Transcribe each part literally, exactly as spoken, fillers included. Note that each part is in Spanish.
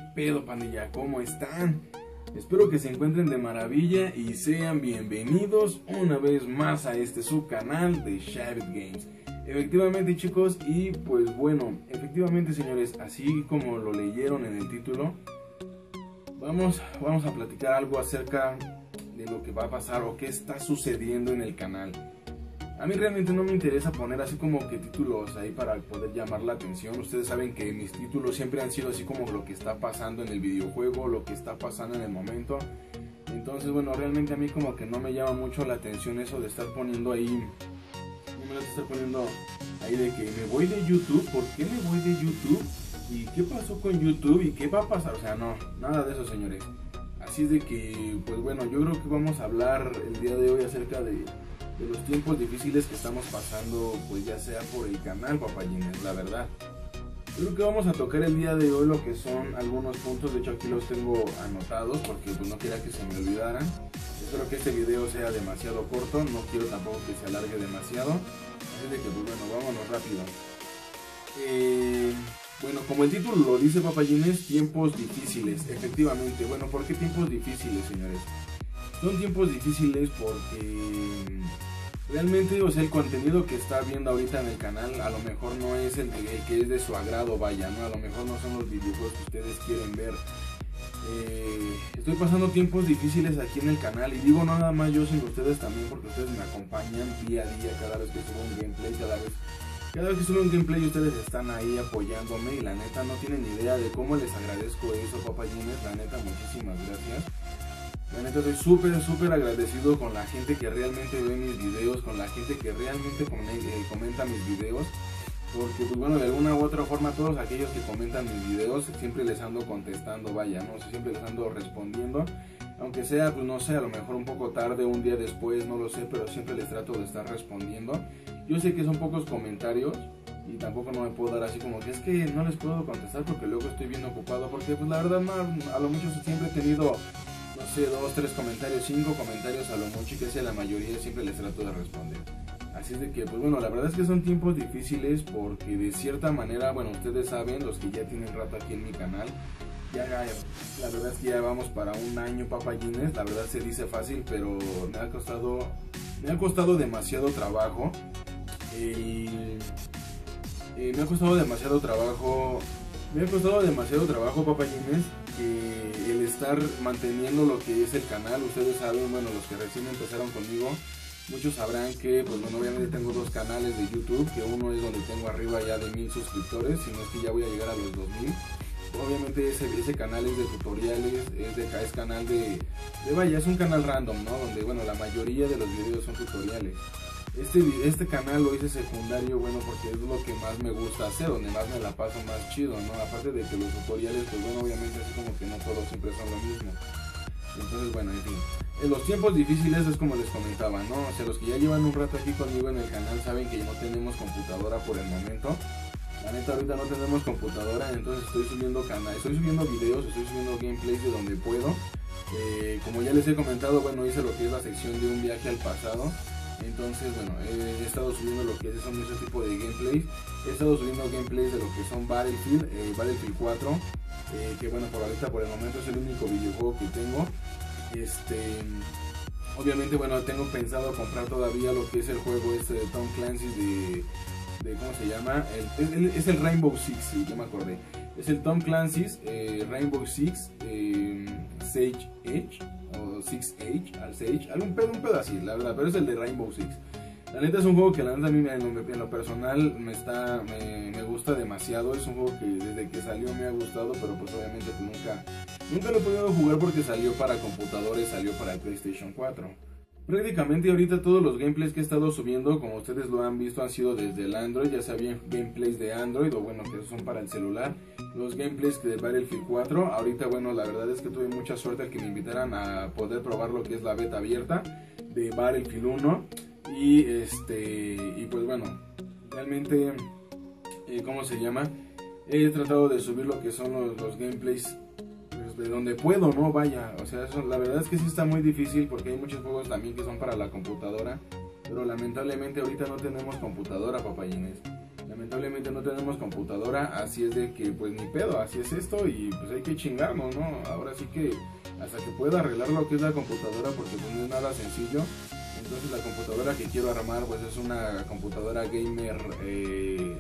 pedo, pandilla? ¿Cómo están? Espero que se encuentren de maravilla y sean bienvenidos una vez más a este subcanal de Shabit Games. Efectivamente, chicos, y pues bueno, efectivamente, señores, así como lo leyeron en el título, vamos, vamos a platicar algo acerca de lo que va a pasar o qué está sucediendo en el canal. A mí realmente no me interesa poner así como que títulos ahí para poder llamar la atención. Ustedes saben que mis títulos siempre han sido así como lo que está pasando en el videojuego, lo que está pasando en el momento. Entonces, bueno, realmente a mí como que no me llama mucho la atención eso de estar poniendo ahí, no me lo estar poniendo ahí de que me voy de YouTube. ¿Por qué me voy de YouTube? ¿Y qué pasó con YouTube? ¿Y qué va a pasar? O sea, no, nada de eso, señores. Así es de que, pues bueno, yo creo que vamos a hablar el día de hoy acerca de... de los tiempos difíciles que estamos pasando, pues ya sea por el canal, papayines, la verdad. Yo creo que vamos a tocar el día de hoy lo que son algunos puntos, de hecho aquí los tengo anotados porque pues no quería que se me olvidaran. Espero que este video sea demasiado corto, no quiero tampoco que se alargue demasiado, así de que pues bueno, vámonos rápido. Eh, bueno, como el título lo dice, papayines, tiempos difíciles, efectivamente. Bueno, ¿por qué tiempos difíciles, señores? Son tiempos difíciles porque realmente, o sea, el contenido que está viendo ahorita en el canal a lo mejor no es el, el que es de su agrado, vaya, ¿no? A lo mejor no son los videojuegos que ustedes quieren ver. Eh, estoy pasando tiempos difíciles aquí en el canal y digo no nada más yo, sino ustedes también, porque ustedes me acompañan día a día cada vez que subo un gameplay, cada vez, cada vez que subo un gameplay ustedes están ahí apoyándome y la neta no tienen idea de cómo les agradezco eso, papayines, la neta muchísimas gracias. La neta estoy súper, súper agradecido con la gente que realmente ve mis videos, con la gente que realmente comenta mis videos. Porque pues bueno, de alguna u otra forma todos aquellos que comentan mis videos siempre les ando contestando, vaya, no sé, siempre les ando respondiendo. Aunque sea, pues no sé, a lo mejor un poco tarde, un día después, no lo sé, pero siempre les trato de estar respondiendo. Yo sé que son pocos comentarios y tampoco no me puedo dar así como que es que no les puedo contestar porque luego estoy bien ocupado. Porque pues la verdad no, a lo mucho siempre he tenido... no sé, dos, tres comentarios, cinco comentarios a lo mucho, y que sea la mayoría siempre les trato de responder. Así es de que, pues bueno, la verdad es que son tiempos difíciles porque de cierta manera, bueno, ustedes saben, los que ya tienen rato aquí en mi canal, ya, ya la verdad es que ya vamos para un año, papayines, la verdad se dice fácil, pero me ha costado, me ha costado demasiado trabajo, y eh, me ha costado demasiado trabajo, me ha costado demasiado trabajo, papayines, que el estar manteniendo lo que es el canal. Ustedes saben, bueno, los que recién empezaron conmigo, muchos sabrán que, pues bueno, obviamente tengo dos canales de YouTube, que uno es donde tengo arriba ya de mil suscriptores, si no es que ya voy a llegar a los dos mil. Obviamente ese, ese canal es de tutoriales, es, de, es canal de, de, vaya, es un canal random, ¿no? Donde, bueno, la mayoría de los videos son tutoriales. Este, este canal lo hice secundario, bueno, porque es lo que más me gusta hacer, donde más me la paso más chido, ¿no? Aparte de que los tutoriales, pues bueno, obviamente así como que no todos siempre son lo mismo. Entonces, bueno, en fin, en los tiempos difíciles es como les comentaba, ¿no? O sea, los que ya llevan un rato aquí conmigo en el canal saben que no tenemos computadora por el momento. La neta, ahorita no tenemos computadora, entonces estoy subiendo canal, estoy subiendo videos, estoy subiendo gameplays de donde puedo. Eh, como ya les he comentado, bueno, hice lo que es la sección de un viaje al pasado. Entonces, bueno, he estado subiendo lo que es son ese tipo de gameplays. He estado subiendo gameplays de lo que son Battlefield, eh, Battlefield cuatro, eh, que bueno, por ahorita, por el momento es el único videojuego que tengo. Este, obviamente, bueno, tengo pensado comprar todavía lo que es el juego este de Tom Clancy de, de ¿cómo se llama? El, el, es el Rainbow Six, sí, ya me acordé. Es el Tom Clancy's eh, Rainbow Six eh, Sage Edge. O Six Age, al Sage, algún pedo, un pedo así, la verdad, pero es el de Rainbow Six. La neta es un juego que la neta a mí en lo, en lo personal me está, me, me gusta demasiado. Es un juego que desde que salió me ha gustado, pero pues obviamente pues nunca, nunca lo he podido jugar porque salió para computadores, salió para el PlayStation cuatro. Prácticamente ahorita todos los gameplays que he estado subiendo, como ustedes lo han visto, han sido desde el Android, ya sea bien gameplays de Android o bueno, que son para el celular. Los gameplays de Battlefield cuatro, ahorita bueno, la verdad es que tuve mucha suerte al que me invitaran a poder probar lo que es la beta abierta de Battlefield uno. Y este, y pues bueno, realmente, eh, ¿cómo se llama? He tratado de subir lo que son los, los gameplays de donde puedo, ¿no? Vaya, o sea, eso, la verdad es que sí está muy difícil porque hay muchos juegos también que son para la computadora, pero lamentablemente ahorita no tenemos computadora, papayines. lamentablemente no tenemos computadora, así es de que pues ni pedo, así es esto y pues hay que chingarnos, ¿no? Ahora sí que hasta que pueda arreglar lo que es la computadora, porque pues no es nada sencillo. Entonces la computadora que quiero armar pues es una computadora gamer eh,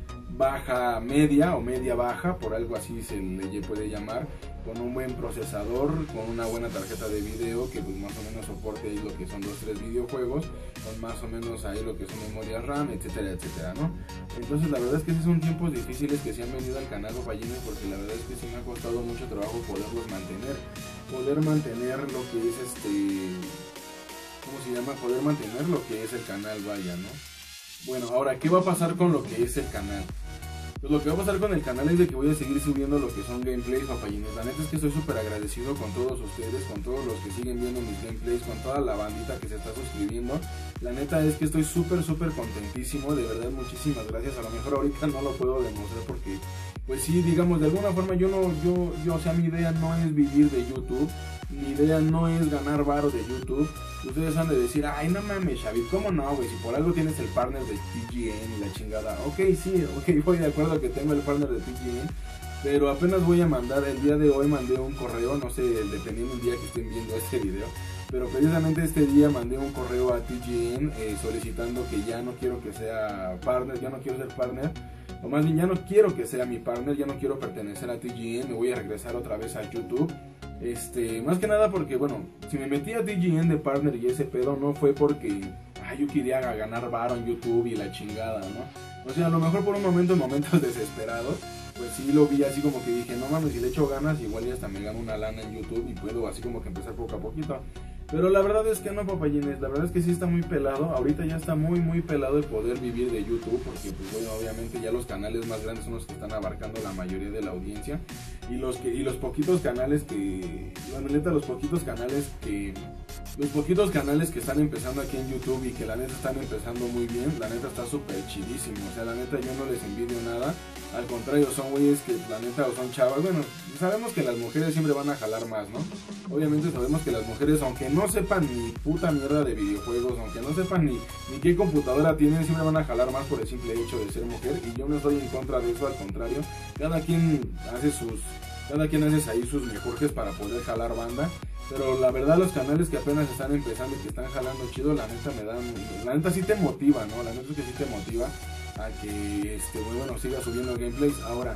baja media o media baja, por algo así se le puede llamar, con un buen procesador, con una buena tarjeta de video que pues más o menos soporte ahí lo que son dos tres videojuegos, con más o menos ahí lo que son memorias RAM, etcétera, etcétera, ¿no? Entonces la verdad es que sí son tiempos difíciles que se han venido al canal Papayines, porque la verdad es que sí me ha costado mucho trabajo poderlos mantener, poder mantener lo que es este, ¿cómo se llama? Poder mantener lo que es el canal, vaya, ¿no? Bueno, ahora, ¿qué va a pasar con lo que es el canal? Pues lo que va a pasar con el canal es de que voy a seguir subiendo lo que son gameplays, Papayines. La neta es que estoy súper agradecido con todos ustedes, con todos los que siguen viendo mis gameplays, con toda la bandita que se está suscribiendo. La neta es que estoy súper, súper contentísimo, de verdad, muchísimas gracias. A lo mejor ahorita no lo puedo demostrar porque, pues sí, digamos, de alguna forma yo no, yo, yo, o sea, mi idea no es vivir de YouTube. Mi idea no es ganar varo de YouTube. Ustedes han de decir, ay, no mames, Xavi, ¿cómo no, güey? Si por algo tienes el partner de T G N y la chingada. Ok, sí, ok, voy de acuerdo que tengo el partner de T G N, pero apenas voy a mandar, el día de hoy mandé un correo, no sé, dependiendo del día que estén viendo este video, pero precisamente este día mandé un correo a T G N eh, solicitando que ya no quiero que sea partner, ya no quiero ser partner, o más bien ya no quiero que sea mi partner, ya no quiero pertenecer a T G N, me voy a regresar otra vez a YouTube. Este, más que nada porque, bueno, si me metí a T G N de partner y ese pedo no fue porque ay, yo quería ganar varo en YouTube y la chingada, ¿no? O sea, a lo mejor por un momento, en momentos desesperados, pues sí lo vi así como que dije, no mames, si le echo ganas, igual ya hasta me gano una lana en YouTube y puedo así como que empezar poco a poquito. Pero la verdad es que no, Papayines, la verdad es que sí está muy pelado, ahorita ya está muy muy pelado el poder vivir de YouTube, porque pues bueno, obviamente ya los canales más grandes son los que están abarcando la mayoría de la audiencia, y los que y los poquitos canales que, la neta, los poquitos canales que, los poquitos canales que están empezando aquí en YouTube y que la neta están empezando muy bien, la neta está súper chidísimo, o sea, la neta yo no les envidio nada, al contrario, son güeyes que la neta o son chavas, bueno, sabemos que las mujeres siempre van a jalar más, ¿no? Obviamente sabemos que las mujeres, aunque no sepan ni puta mierda de videojuegos, aunque no sepan ni, ni qué computadora tienen, siempre van a jalar más por el simple hecho de ser mujer, y yo no estoy en contra de eso, al contrario, cada quien hace sus, cada quien hace ahí sus mejores para poder jalar banda, pero la verdad los canales que apenas están empezando y que están jalando chido, la neta me dan, la neta sí te motiva, ¿no? La neta es que sí te motiva a que, este, bueno, siga subiendo gameplays. Ahora,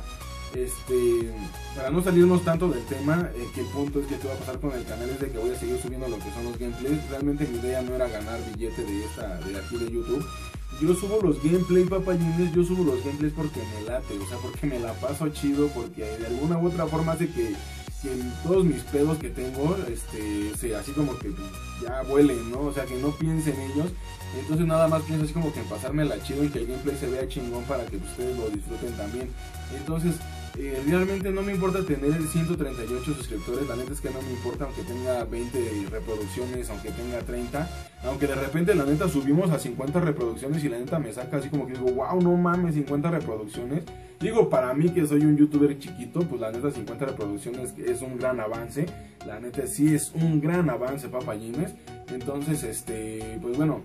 este, para no salirnos tanto del tema, eh, que el punto es que qué va a pasar con el canal es de que voy a seguir subiendo lo que son los gameplays. Realmente mi idea no era ganar billete de esta, de aquí de YouTube. Yo subo los gameplays, Papayines, yo subo los gameplays porque me late, o sea, porque me la paso chido, porque de alguna u otra forma hace que, que todos mis pedos que tengo, este, se, así como que ya vuelen, ¿no? O sea, que no piense en ellos. Entonces nada más pienso así como que en pasármela chido y que el gameplay se vea chingón para que ustedes lo disfruten también. Entonces, eh, realmente no me importa tener ciento treinta y ocho suscriptores, la neta es que no me importa aunque tenga veinte reproducciones, aunque tenga treinta, aunque de repente la neta subimos a cincuenta reproducciones y la neta me saca así como que digo, wow, no mames, cincuenta reproducciones. Digo, para mí que soy un youtuber chiquito, pues la neta cincuenta reproducciones es un gran avance, la neta sí es un gran avance, Papayines. Entonces, este, pues bueno,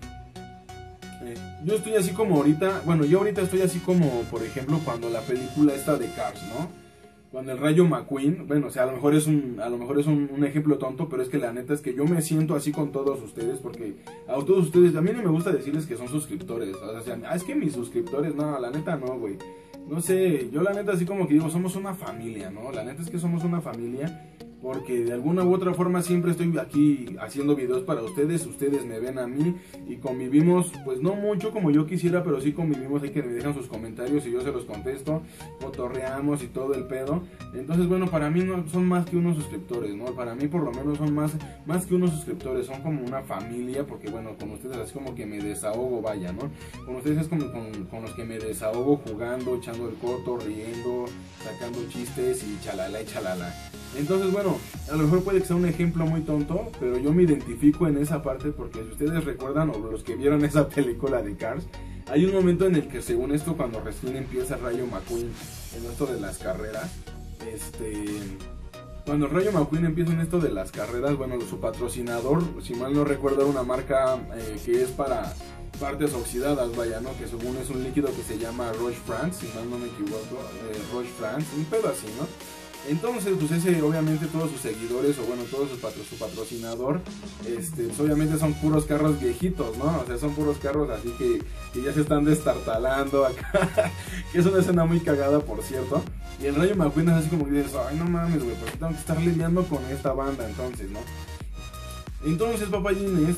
eh, yo estoy así como ahorita, bueno, yo ahorita estoy así como, por ejemplo, cuando la película esta de Cars, ¿no? Cuando el Rayo McQueen, bueno, o sea, a lo mejor es un, a lo mejor es un, un ejemplo tonto, pero es que la neta es que yo me siento así con todos ustedes, porque a todos ustedes, a mí no me gusta decirles que son suscriptores, o sea, ah, es que mis suscriptores, no, la neta no, güey. No sé, yo la neta así como que digo, somos una familia, ¿no? La neta es que somos una familia, porque de alguna u otra forma siempre estoy aquí haciendo videos para ustedes, ustedes me ven a mí y convivimos, pues no mucho como yo quisiera, pero sí convivimos, hay que me dejan sus comentarios y yo se los contesto, cotorreamos y todo el pedo. Entonces, bueno, para mí no son más que unos suscriptores, ¿no? Para mí por lo menos son más, más que unos suscriptores, son como una familia, porque bueno, con ustedes así como que me desahogo, vaya, ¿no? Con ustedes es como con, con los que me desahogo jugando, echando el coto, riendo, sacando chistes y chalala y chalala. Entonces, bueno, a lo mejor puede que sea un ejemplo muy tonto, pero yo me identifico en esa parte porque si ustedes recuerdan, o los que vieron esa película de Cars, hay un momento en el que según esto, cuando recién empieza Rayo McQueen en esto de las carreras, este... Cuando Rayo McQueen empieza en esto de las carreras, bueno, su patrocinador, si mal no recuerdo, era una marca eh, que es para... partes oxidadas, vaya, ¿no? Que según es un líquido que se llama Roche France, si mal no me equivoco, eh, Roche France, un pedo así, ¿no? Entonces, pues ese, obviamente todos sus seguidores, o bueno, todo su, patro, su patrocinador, este, pues obviamente son puros carros viejitos, ¿no? O sea, son puros carros así que, que ya se están destartalando acá, que es una escena muy cagada, por cierto. Y el Rayo McQueen es así como que dices, ay, no mames, güey, porque tengo que estar lidiando con esta banda, entonces, ¿no? Entonces, papayines,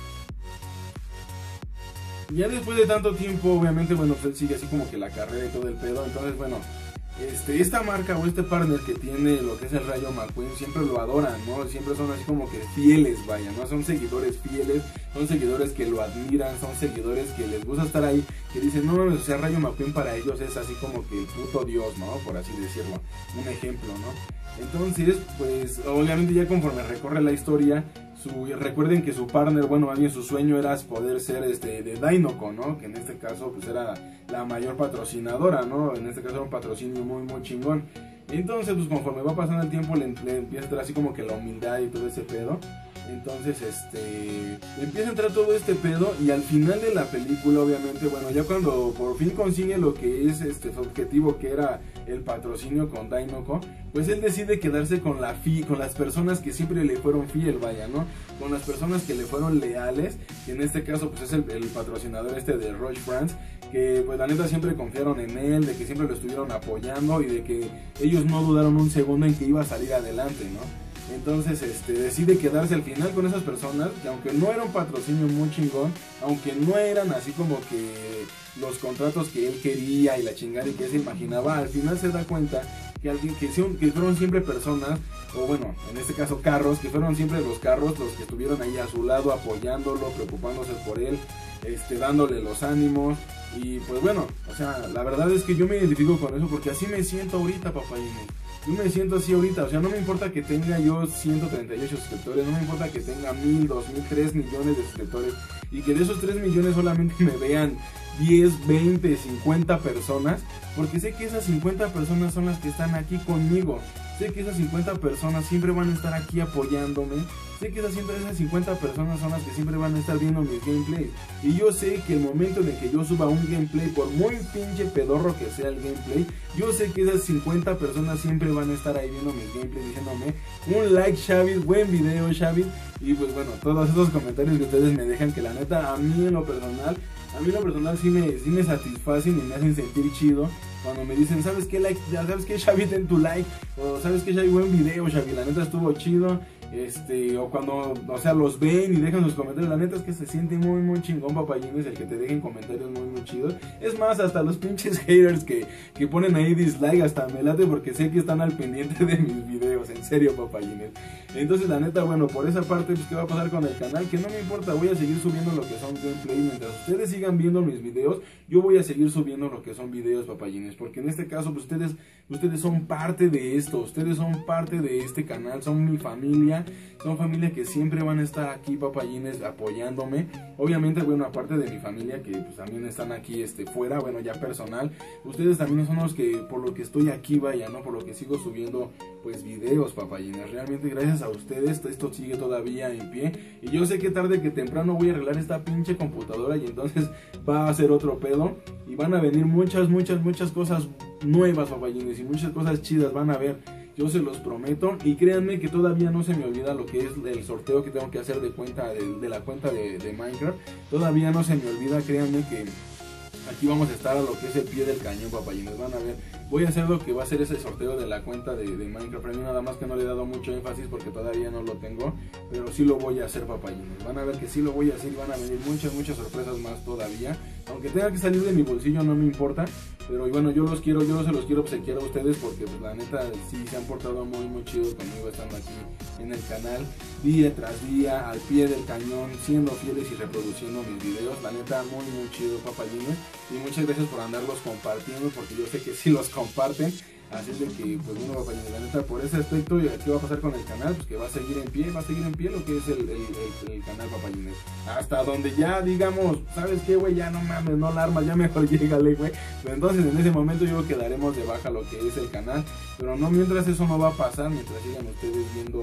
ya después de tanto tiempo, obviamente, bueno, pues él sigue así como que la carrera y todo el pedo, entonces, bueno... Este, esta marca o este partner que tiene lo que es el Rayo McQueen siempre lo adoran, ¿no? Siempre son así como que fieles, vaya, ¿no? Son seguidores fieles, son seguidores que lo admiran, son seguidores que les gusta estar ahí, que dicen, no, o sea, Rayo McQueen para ellos es así como que el puto dios, ¿no? Por así decirlo, un ejemplo, ¿no? Entonces, pues, obviamente ya conforme recorre la historia, su, recuerden que su partner, bueno, más bien su sueño era poder ser este de Dinoco, ¿no? Que en este caso, pues, era la mayor patrocinadora, ¿no? En este caso era un patrocinio muy, muy chingón. Entonces, pues, conforme va pasando el tiempo, le, le empieza a entrar así como que la humildad y todo ese pedo. Entonces, este, empieza a entrar todo este pedo y al final de la película, obviamente, bueno, ya cuando por fin consigue lo que es este su objetivo, que era el patrocinio con Dinoco, pues él decide quedarse con la fi, con las personas que siempre le fueron fiel, vaya, ¿no? Con las personas que le fueron leales, que en este caso, pues es el, el patrocinador este de Roche France, que pues la neta siempre confiaron en él, de que siempre lo estuvieron apoyando y de que ellos no dudaron un segundo en que iba a salir adelante, ¿no? Entonces este, decide quedarse al final con esas personas, que aunque no era un patrocinio muy chingón, aunque no eran así como que los contratos que él quería y la chingada y que él se imaginaba, al final se da cuenta que, alguien, que, que fueron siempre personas, o bueno, en este caso carros, que fueron siempre los carros los que estuvieron ahí a su lado apoyándolo, preocupándose por él, este, dándole los ánimos. Y pues bueno, o sea, la verdad es que yo me identifico con eso porque así me siento ahorita, papayines. Yo me siento así ahorita, o sea, no me importa que tenga yo ciento treinta y ocho suscriptores, no me importa que tenga mil, dos mil, tres millones de suscriptores y que de esos tres millones solamente me vean diez, veinte, cincuenta personas, porque sé que esas cincuenta personas son las que están aquí conmigo, sé que esas cincuenta personas siempre van a estar aquí apoyándome, sé que esas cincuenta personas son las que siempre van a estar viendo mis gameplays, y yo sé que el momento en el que yo suba un gameplay, por muy pinche pedorro que sea el gameplay, yo sé que esas cincuenta personas siempre van a estar ahí viendo mis gameplays, diciéndome un like, Xavi, buen video, Xavi, y pues bueno, todos esos comentarios que ustedes me dejan, que la neta, a mí en lo personal, a mí en lo personal sí me, sí me satisfacen y me hacen sentir chido, cuando me dicen, ¿sabes qué, like? ¿Sabes qué, Xavi, ten tu like? O ¿sabes qué, Xavi, buen video, Xavi, la neta estuvo chido? Este, o cuando, o sea, los ven y dejan sus comentarios, la neta es que se siente muy, muy chingón, papayines, el que te dejen comentarios muy, muy chidos. Es más, hasta los pinches haters que, que ponen ahí dislike, hasta me late porque sé que están al pendiente de mis videos, en serio, papayines. Entonces, la neta, bueno, por esa parte, pues, ¿qué va a pasar con el canal? Que no me importa, voy a seguir subiendo lo que son gameplay, mientras ustedes sigan viendo mis videos, yo voy a seguir subiendo lo que son videos, papayines, porque en este caso, pues, ustedes, ustedes son parte de esto, ustedes son parte de este canal, son mi familia. Son familia que siempre van a estar aquí, papayines, apoyándome. Obviamente, bueno, aparte de mi familia que pues también están aquí este, fuera, bueno, ya personal. Ustedes también son los que, por lo que estoy aquí, vaya, ¿no? Por lo que sigo subiendo, pues, videos, papayines. Realmente, gracias a ustedes, esto sigue todavía en pie. Y yo sé que tarde que temprano voy a arreglar esta pinche computadora y entonces va a ser otro pedo. Y van a venir muchas, muchas, muchas cosas nuevas, papayines, y muchas cosas chidas van a ver. Yo se los prometo y créanme que todavía no se me olvida lo que es el sorteo que tengo que hacer de cuenta de, de la cuenta de, de Minecraft. Todavía no se me olvida, créanme que aquí vamos a estar a lo que es el pie del cañón, papayines. Van a ver, voy a hacer lo que va a ser ese sorteo de la cuenta de, de Minecraft. A mí nada más que no le he dado mucho énfasis porque todavía no lo tengo, pero sí lo voy a hacer, papayines. Van a ver que sí lo voy a hacer y van a venir muchas, muchas sorpresas más todavía. Aunque tenga que salir de mi bolsillo no me importa, pero bueno, yo los quiero, yo se los quiero obsequiar a ustedes porque pues la neta sí se han portado muy muy chidos conmigo estando aquí en el canal, día tras día, al pie del cañón, siendo fieles y reproduciendo mis videos. La neta muy muy chido, papayines, y muchas gracias por andarlos compartiendo porque yo sé que sí los comparten. Así es de que, pues bueno, papayines, la neta, por ese aspecto, ¿qué va a pasar con el canal? Pues que va a seguir en pie, va a seguir en pie lo que es el, el, el, el canal, papayines. Hasta donde ya, digamos, ¿sabes qué, güey? Ya no mames, no la armas, ya mejor llégale, güey. Pero entonces, en ese momento, yo creo que daremos de baja lo que es el canal. Pero no, mientras eso no va a pasar, mientras sigan ustedes viendo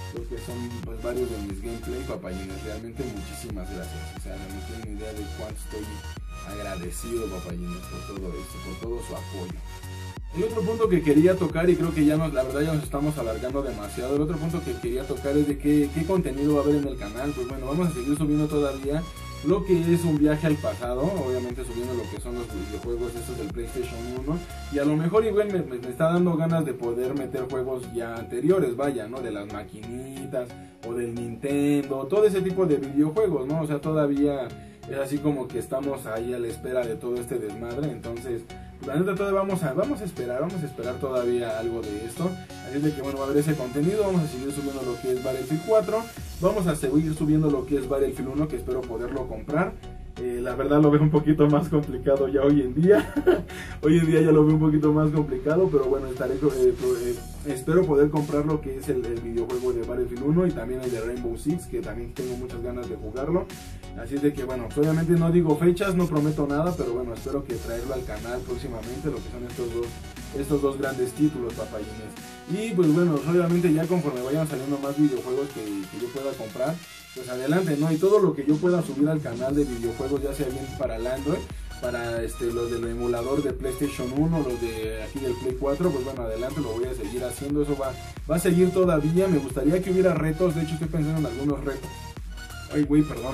lo que son pues varios de mis gameplays, papayines. Realmente muchísimas gracias. O sea, no tienen idea de cuánto estoy agradecido, papayines, por todo esto, por todo su apoyo. El otro punto que quería tocar, y creo que ya nos, la verdad ya nos estamos alargando demasiado, el otro punto que quería tocar es de qué, qué contenido va a haber en el canal. Pues bueno, vamos a seguir subiendo todavía lo que es un viaje al pasado, obviamente subiendo lo que son los videojuegos estos del PlayStation uno, y a lo mejor igual me, me, me está dando ganas de poder meter juegos ya anteriores, vaya, ¿no? De las maquinitas, o del Nintendo, todo ese tipo de videojuegos, ¿no? O sea, todavía es así como que estamos ahí a la espera de todo este desmadre, entonces la neta todavía vamos a, vamos a esperar, vamos a esperar todavía algo de esto. Así de que bueno, va a haber ese contenido, vamos a seguir subiendo lo que es Battlefield cuatro, vamos a seguir subiendo lo que es Battlefield uno, que espero poderlo comprar. Eh, la verdad lo veo un poquito más complicado ya hoy en día. Hoy en día ya lo veo un poquito más complicado, pero bueno, estaré, eh, eh, espero poder comprar lo que es el, el videojuego de Battlefield uno y también el de Rainbow Six, que también tengo muchas ganas de jugarlo. Así es de que bueno, pues obviamente no digo fechas, no prometo nada, pero bueno, espero que traerlo al canal próximamente, lo que son estos dos, estos dos grandes títulos, papayines. Y pues bueno, obviamente ya conforme vayan saliendo más videojuegos que, que yo pueda comprar, pues adelante, ¿no? Y todo lo que yo pueda subir al canal de videojuegos, ya sea bien para el Android, para este, los del emulador de PlayStation uno, los de aquí del Play cuatro, pues bueno, adelante, lo voy a seguir haciendo, eso va, va a seguir todavía. Me gustaría que hubiera retos, de hecho estoy pensando en algunos retos. Ay, güey, perdón.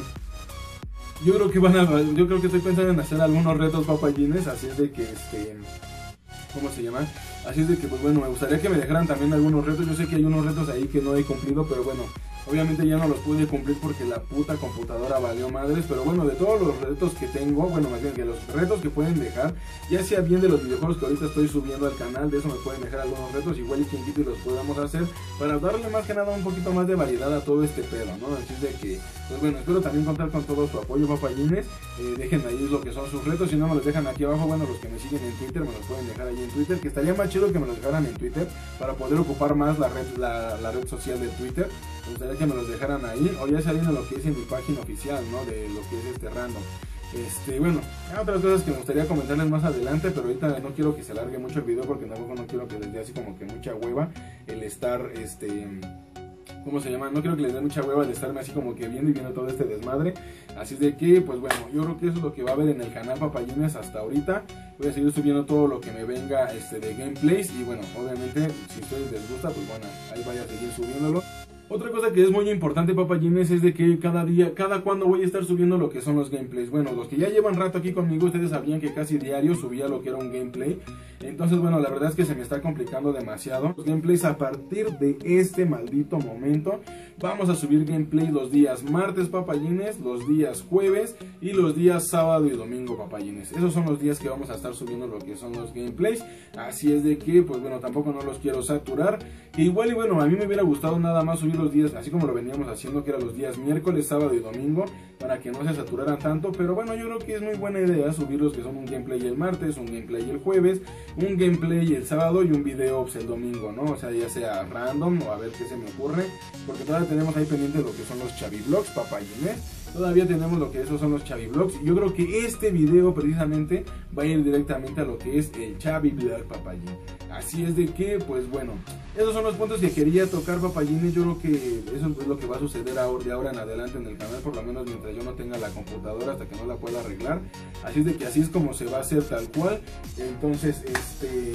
Yo creo que van a, yo creo que estoy pensando en hacer algunos retos, papayines, así es de que este... ¿cómo se llama? Así es de que pues bueno, me gustaría que me dejaran también algunos retos. Yo sé que hay unos retos ahí que no he cumplido, pero bueno, obviamente ya no los pude cumplir porque la puta computadora valió madres. Pero bueno, de todos los retos que tengo, bueno, más bien que los retos que pueden dejar, ya sea bien de los videojuegos que ahorita estoy subiendo al canal, de eso me pueden dejar algunos retos, igual y quien quite y los podamos hacer, para darle más que nada un poquito más de variedad a todo este pedo, ¿no? Así es de que, pues bueno, espero también contar con todo su apoyo, papayines. Eh, dejen ahí lo que son sus retos, si no me los dejan aquí abajo, bueno, los que me siguen en Twitter me los pueden dejar ahí en Twitter, que estaría más chido que me los dejaran en Twitter, para poder ocupar más la red, la, la red social de Twitter. Me gustaría que me los dejaran ahí, o ya saliendo lo que es en mi página oficial, ¿no? De lo que es este random. Este, bueno, hay otras cosas que me gustaría comentarles más adelante, pero ahorita no quiero que se alargue mucho el video, porque tampoco no quiero que les dé así como que mucha hueva el estar, este... ¿cómo se llama? No creo que les dé mucha hueva de estarme así como que viendo y viendo todo este desmadre. Así de que, pues bueno, yo creo que eso es lo que va a haber en el canal, papayines, hasta ahorita. Voy a seguir subiendo todo lo que me venga este, de gameplays. Y bueno, obviamente, si a ustedes les gusta, pues bueno, ahí vaya a seguir subiéndolo. Otra cosa que es muy importante, papayines, es de que cada día, cada cuando voy a estar subiendo lo que son los gameplays. Bueno, los que ya llevan rato aquí conmigo, ustedes sabían que casi diario subía lo que era un gameplay. Entonces, bueno, la verdad es que se me está complicando demasiado. Los gameplays a partir de este maldito momento, vamos a subir gameplay los días martes, papayines, los días jueves y los días sábado y domingo, papayines. Esos son los días que vamos a estar subiendo lo que son los gameplays. Así es de que, pues bueno, tampoco no los quiero saturar. Que igual y bueno, a mí me hubiera gustado nada más subir los días, así como lo veníamos haciendo, que eran los días miércoles, sábado y domingo, para que no se saturaran tanto. Pero bueno, yo creo que es muy buena idea subir los que son un gameplay el martes, un gameplay el jueves, un gameplay el sábado y un video pues, el domingo, ¿no? O sea, ya sea random o a ver qué se me ocurre, porque todavía tenemos ahí pendientes lo que son los Chaviblogs, papayines. Todavía tenemos lo que esos son los Chaviblogs, y yo creo que este video precisamente va a ir directamente a lo que es el Chaviblog, papayín. Así es de que, pues bueno, esos son los puntos que quería tocar, papayines. Yo creo que eso es lo que va a suceder ahora, de ahora en adelante en el canal, por lo menos mientras yo no tenga la computadora, hasta que no la pueda arreglar. Así es de que así es como se va a hacer tal cual. Entonces, este...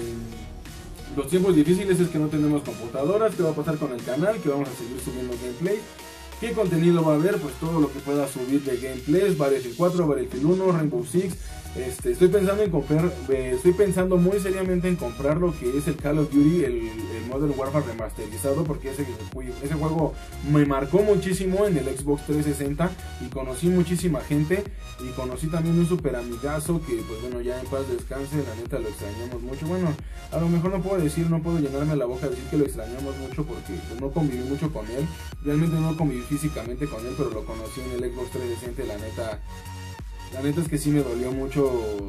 los tiempos difíciles es que no tenemos computadoras. ¿Qué va a pasar con el canal? Que vamos a seguir subiendo gameplay. ¿Qué contenido va a haber? Pues todo lo que pueda subir de gameplays, Battlefield cuatro, Battlefield uno, Rainbow Six. Este, estoy pensando en comprar, eh, estoy pensando muy seriamente en comprar lo que es el Call of Duty, el, el Modern Warfare remasterizado, porque ese, ese juego me marcó muchísimo en el Xbox trescientos sesenta y conocí muchísima gente, y conocí también un super amigazo que pues bueno, ya en paz descanse, la neta lo extrañamos mucho. Bueno, a lo mejor no puedo decir, no puedo llenarme la boca de decir que lo extrañamos mucho, porque pues, no conviví mucho con él, realmente no conviví físicamente con él, pero lo conocí en el Xbox trescientos sesenta y la neta... La neta es que sí me dolió mucho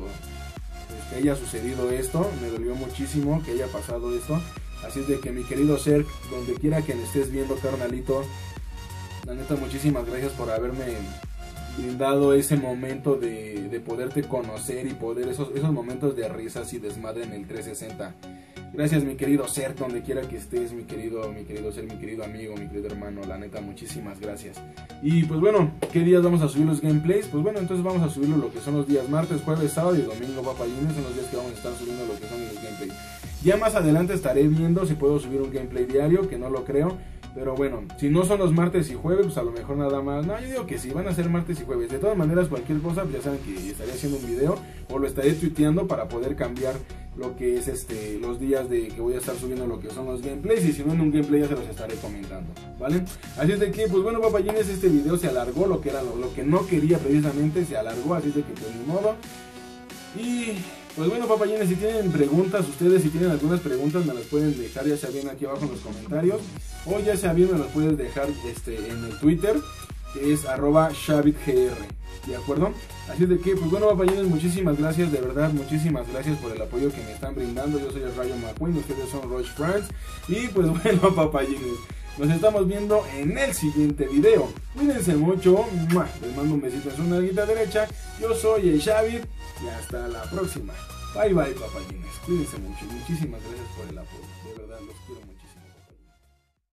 pues, que haya sucedido esto, me dolió muchísimo que haya pasado esto. Así es de que mi querido Zerg, donde quiera que me estés viendo, carnalito, la neta muchísimas gracias por haberme brindado ese momento de, de poderte conocer y poder esos, esos momentos de risas y desmadre en el trescientos sesenta. Gracias mi querido Ser, donde quiera que estés, mi querido, mi querido Ser, mi querido amigo, mi querido hermano, la neta, muchísimas gracias. Y pues bueno, ¿qué días vamos a subir los gameplays? Pues bueno, entonces vamos a subirlo lo que son los días martes, jueves, sábado y domingo, papayines, son los días que vamos a estar subiendo lo que son los gameplays. Ya más adelante estaré viendo si puedo subir un gameplay diario, que no lo creo. Pero bueno, si no son los martes y jueves, pues a lo mejor nada más. No, yo digo que sí, van a ser martes y jueves. De todas maneras, cualquier cosa, pues ya saben que estaré haciendo un video o lo estaré tuiteando para poder cambiar lo que es este los días de que voy a estar subiendo lo que son los gameplays. Y si no en un gameplay ya se los estaré comentando, ¿vale? Así es de que, pues bueno, papayines, este video se alargó, lo que era lo, lo que no quería precisamente se alargó, así es de que pues ni modo. Y pues bueno, papayines, si tienen preguntas, ustedes si tienen algunas preguntas me las pueden dejar ya sea bien aquí abajo en los comentarios o ya sea bien me las puedes dejar este, en el Twitter, que es arroba shabitgr, ¿de acuerdo? Así de que, pues bueno, papayines, muchísimas gracias, de verdad, muchísimas gracias por el apoyo que me están brindando. Yo soy el Rayo McQueen, ustedes son Rush Friends y pues bueno, papayines, nos estamos viendo en el siguiente video. Cuídense mucho, les mando un besito en su nalguita derecha. Yo soy el Shabit y hasta la próxima. Bye bye, papayines. Cuídense mucho y muchísimas gracias por el apoyo. De verdad, los quiero muchísimo.